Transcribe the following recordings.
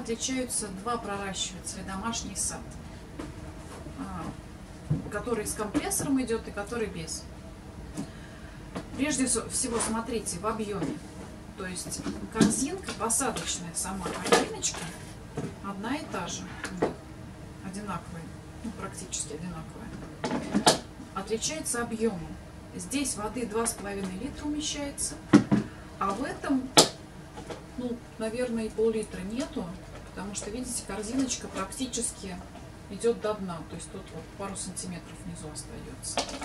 отличаются два проращивателя, домашний и сад, который с компрессором идет и который без. Прежде всего, смотрите в объеме. То есть корзинка посадочная, сама корзиночка одна и та же, одинаковая, ну, практически одинаковая. Отличается объемом. Здесь воды 2,5 литра умещается, а в этом, ну, наверное, и пол-литра нету, потому что, видите, корзиночка практически идет до дна, то есть тут вот пару сантиметров внизу остается.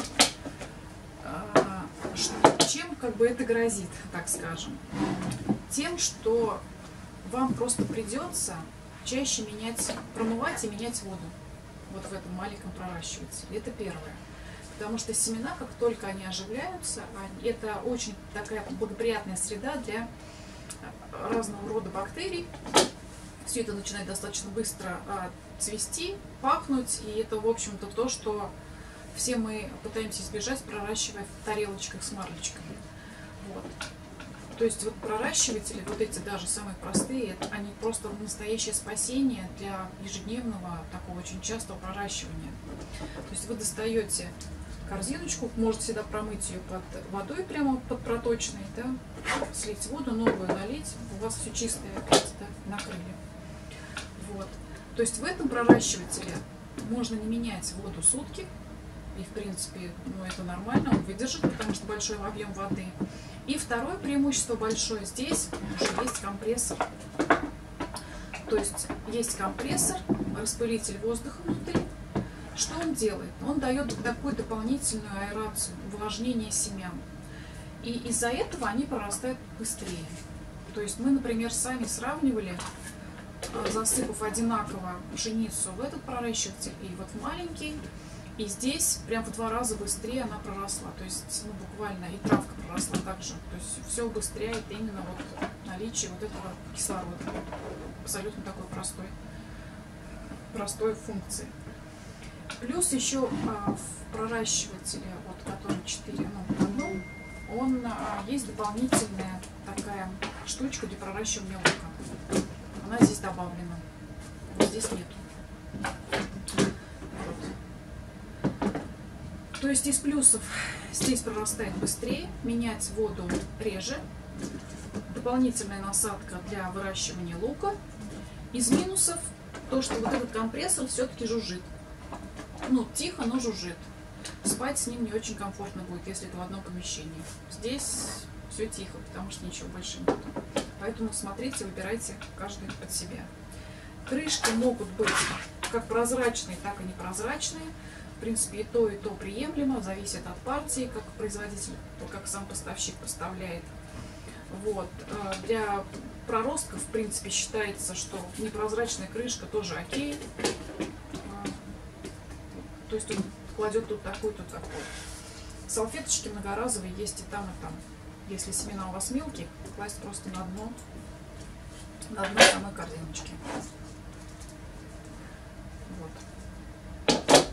Чем как бы это грозит, так скажем? Тем, что вам просто придется чаще промывать и менять воду вот в этом маленьком проращивателе. Это первое. Потому что семена, как только они оживляются, это очень такая благоприятная среда для разного рода бактерий. Все это начинает достаточно быстро цвести, пахнуть, и это, в общем-то, то, что все мы пытаемся избежать, проращивая в тарелочках с марлечками. Вот. То есть вот проращиватели, вот эти даже самые простые, они просто настоящее спасение для ежедневного, такого очень частого проращивания. То есть вы достаете корзиночку, можете всегда промыть ее под водой, прямо под проточной, да, слить воду, новую налить, у вас все чистое опять, да, накрыли. Вот. То есть в этом проращивателе можно не менять воду сутки, и в принципе, ну, это нормально, он выдержит, потому что большой объем воды. И второе преимущество большое, здесь уже есть компрессор. То есть компрессор, распылитель воздуха внутри. Что он делает? Он дает такую дополнительную аэрацию, увлажнение семян. И из-за этого они прорастают быстрее. То есть мы, например, сами сравнивали, засыпав одинаково пшеницу в этот проращиватель и вот в маленький. И здесь прям в 2 раза быстрее она проросла. То есть, ну, буквально и травка проросла также. То есть все убыстряет именно вот наличие вот этого кислорода. Абсолютно такой простой функции. Плюс еще в проращивателе, вот, который 4 в одном, есть дополнительная такая штучка для проращивания лука. Она здесь добавлена. Вот здесь нету. Вот. То есть из плюсов здесь прорастает быстрее, менять воду реже, дополнительная насадка для выращивания лука. Из минусов то, что вот этот компрессор все-таки жужжит. Ну, тихо, но жужжит. Спать с ним не очень комфортно будет, если это в одном помещении. Здесь все тихо, потому что ничего больше нет. Поэтому смотрите, выбирайте каждый под себя. Крышки могут быть как прозрачные, так и непрозрачные. В принципе, и то приемлемо, зависит от партии, как производитель, как сам поставщик поставляет. Вот. Для проростков, в принципе, считается, что непрозрачная крышка тоже окей. То есть он кладет тут такой, тут такой. Салфеточки многоразовые есть и там, и там. Если семена у вас мелкие, класть просто на дно самой корзиночки. Вот.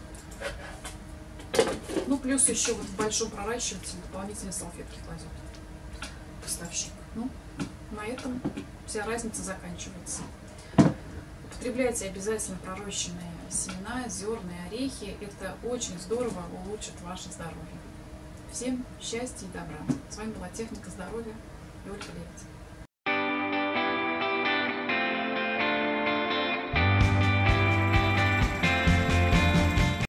Ну, плюс еще вот в большом проращивателе дополнительные салфетки кладет поставщик. Ну, на этом вся разница заканчивается. Употребляйте обязательно пророщенные семена, зерна и орехи. Это очень здорово улучшит ваше здоровье. Всем счастья и добра. С вами была Техника здоровья и Ольга Лебедь.